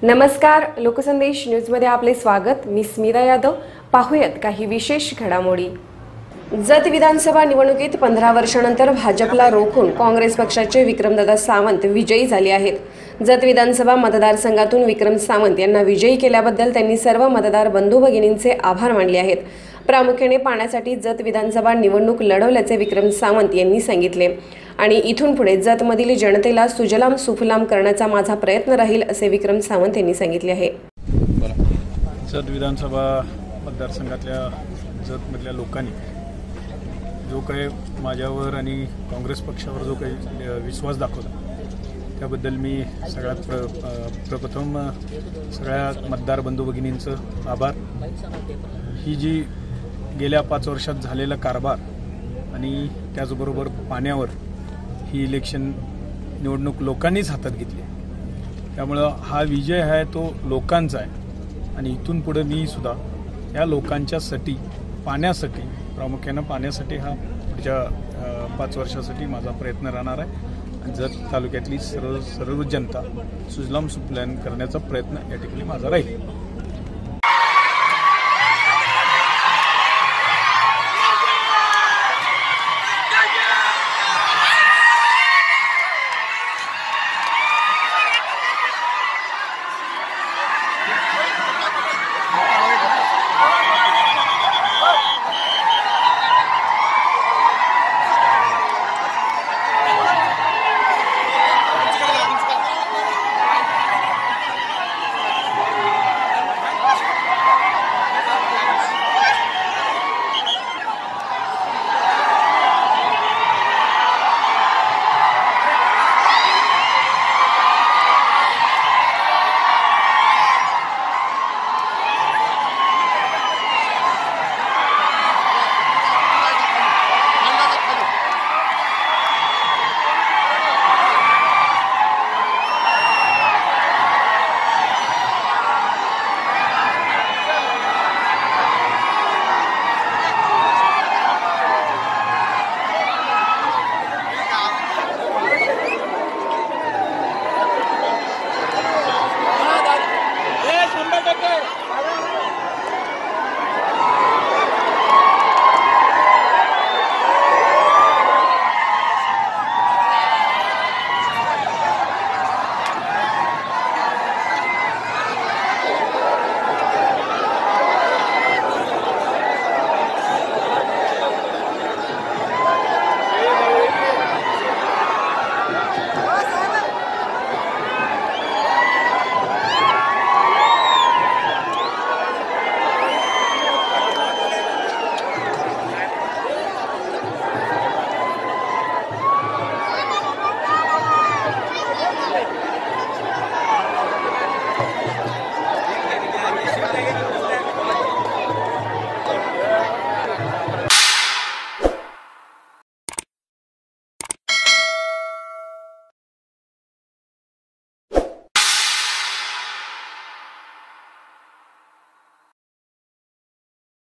नमस्कार, लोकसंदेश न्यूजमध्ये आपले स्वागत। मी स्मिता यादव। पाहूयात काही विशेष घडामोडी। जत विधानसभा निवडणुकीत 15 वर्षांनंतर भाजपला रोखून काँग्रेस पक्षाचे विक्रमदादा सावंत विजयी झाले आहेत। जत विधानसभा मतदारसंघातून विक्रम सावंत यांना विजयी केल्याबद्दल त्यांनी सर्व मतदार बंधू भगिनींचे आभार मानले आहेत। प्रामुख्याने पाण्यासाठी जत विधानसभा निवडणूक लढवल्याचे विक्रम सावंत यांनी सांगितले आणि इथून पुढे जतमधील जनतेला सुजलाम सुफलाम करण्याचा माझा प्रयत्न राहील असे विक्रम सावंत यांनी सांगितले आहे। जत विधानसभा मतदारसंघातल्या जतमधल्या लोकांनी जो काही माझ्यावर आणि काँग्रेस पक्षावर जो काही विश्वास दाखवला त्याबद्दल मी सगळ्यात प्रथम सगळ्या मतदार बंधू भगिनींचं आभार। ही जी गेल्या 5 वर्षात झालेला कारभार आणि त्याचबरोबर पाण्यावर ही इलेक्शन निवडणूक लोकांनीच हातात घेतली, त्यामुळे हा विजय आहे तो लोकांचा आहे आणि इथून पुढे मी सुद्धा या लोकांच्यासाठी पाण्यासाठी प्रामुख्याने पाण्यासाठी हा पुढच्या 5 वर्षासाठी माझा प्रयत्न राहणार आहे। जत तालुक्यातली सर्व जनता सुजलाम सुफलाम करण्याचा प्रयत्न या ठिकाणी माझा राहील।